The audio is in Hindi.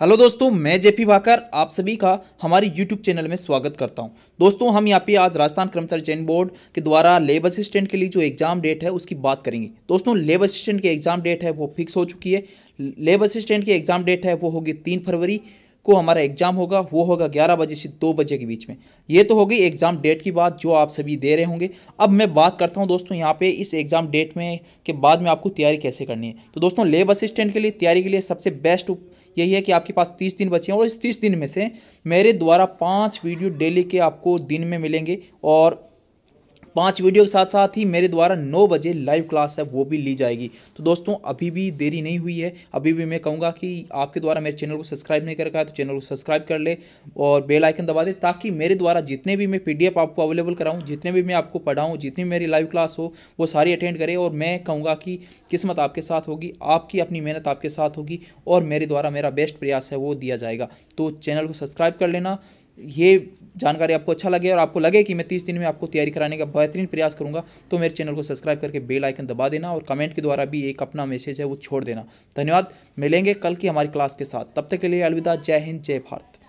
हेलो दोस्तों, मैं जेपीभाकर आप सभी का हमारे यूट्यूब चैनल में स्वागत करता हूं। दोस्तों, हम यहाँ पे आज राजस्थान कर्मचारी चयन बोर्ड के द्वारा लेब असिस्टेंट के लिए जो एग्ज़ाम डेट है उसकी बात करेंगे। दोस्तों, लेब असिस्टेंट की एग्ज़ाम डेट है वो फिक्स हो चुकी है। लेब असिस्टेंट की एग्ज़ाम डेट है वो होगी 3 फरवरी को हमारा एग्ज़ाम होगा। वो होगा 11 बजे से 2 बजे के बीच में। ये तो हो गई एग्ज़ाम डेट की बात जो आप सभी दे रहे होंगे। अब मैं बात करता हूँ दोस्तों यहाँ पे इस एग्ज़ाम डेट में के बाद में आपको तैयारी कैसे करनी है। तो दोस्तों, लेब असिस्टेंट के लिए तैयारी के लिए सबसे बेस्ट यही है कि आपके पास 30 दिन बचे हैं और इस 30 दिन में से मेरे द्वारा 5 वीडियो डेली के आपको दिन में मिलेंगे और 5 वीडियो के साथ साथ ही मेरे द्वारा 9 बजे लाइव क्लास है वो भी ली जाएगी। तो दोस्तों, अभी भी देरी नहीं हुई है। अभी भी मैं कहूँगा कि आपके द्वारा मेरे चैनल को सब्सक्राइब नहीं कर रखा है तो चैनल को सब्सक्राइब कर ले और बेल आइकन दबा दे, ताकि मेरे द्वारा जितने भी मैं PDF आपको अवेलेबल कराऊँ, जितने भी मैं आपको पढ़ाऊँ, जितनी मेरी लाइव क्लास हो वो सारी अटेंड करें। और मैं कहूँगा कि किस्मत आपके साथ होगी, आपकी अपनी मेहनत आपके साथ होगी और मेरे द्वारा मेरा बेस्ट प्रयास है वो दिया जाएगा। तो चैनल को सब्सक्राइब कर लेना। ये जानकारी आपको अच्छा लगे और आपको लगे कि मैं 30 दिन में आपको तैयारी कराने का बेहतरीन प्रयास करूंगा तो मेरे चैनल को सब्सक्राइब करके बेल आइकन दबा देना और कमेंट के द्वारा भी एक अपना मैसेज है वो छोड़ देना। धन्यवाद। मिलेंगे कल की हमारी क्लास के साथ। तब तक के लिए अलविदा। जय हिंद, जय भारत।